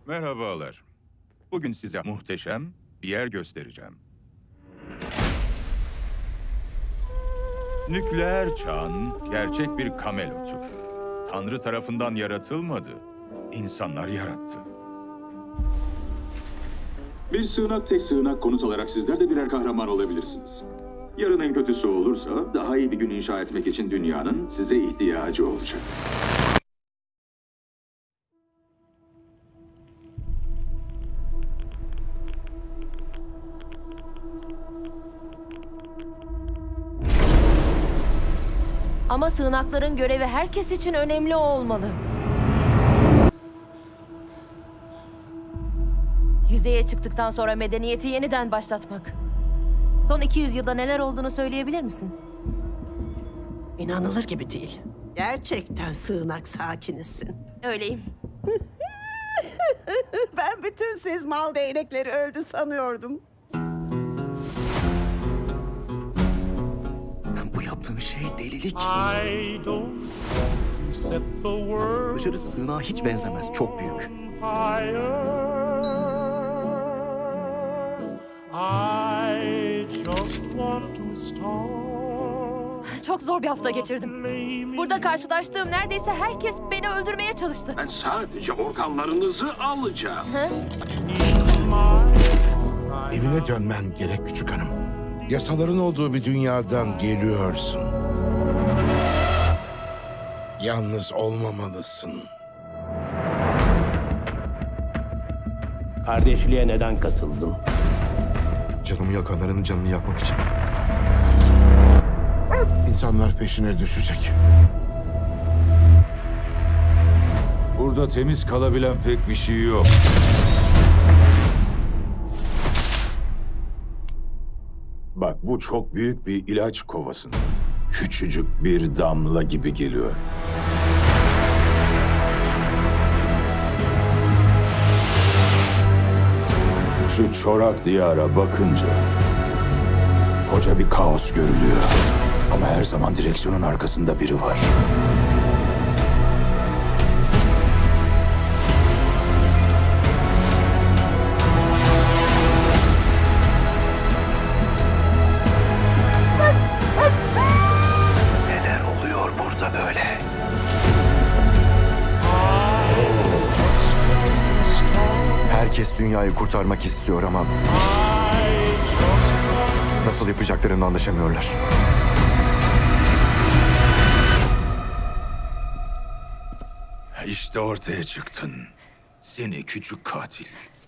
Merhabalar. Bugün size muhteşem bir yer göstereceğim. Nükleer çağın gerçek bir kamelotu. Tanrı tarafından yaratılmadı, insanlar yarattı. Bir sığınak tek sığınak konut olarak sizler de birer kahraman olabilirsiniz. Yarın en kötüsü olursa daha iyi bir gün inşa etmek için dünyanın size ihtiyacı olacak. Ama sığınakların görevi herkes için önemli olmalı. Yüzeye çıktıktan sonra medeniyeti yeniden başlatmak. Son 200 yılda neler olduğunu söyleyebilir misin? İnanılır gibi değil. Gerçekten sığınak sakinisin. Öyleyim. Ben bütün siz mal değnekleri öldü sanıyordum. Bu yaptığın şey delilik. I don't set the world Dışarısı sığınağa hiç benzemez. Çok büyük. on fire. I just want to start. Çok zor bir hafta geçirdim. Burada karşılaştığım neredeyse herkes beni öldürmeye çalıştı. Ben sadece organlarınızı alacağım. Evine dönmen gerek küçük hanım. Yasaların olduğu bir dünyadan geliyorsun. Yalnız olmamalısın. Kardeşliğe neden katıldın? Canımı yakanların canını yakmak için. İnsanlar peşine düşecek. Burada temiz kalabilen pek bir şey yok. Bak, bu çok büyük bir ilaç kovası. Küçücük bir damla gibi geliyor. Şu çorak diyara bakınca koca bir kaos görülüyor. Ama her zaman direksiyonun arkasında biri var. Neler oluyor burada böyle? Herkes dünyayı kurtarmak istiyor ama nasıl yapacaklarını anlaşamıyorlar. İşte ortaya çıktın. Seni küçük katil.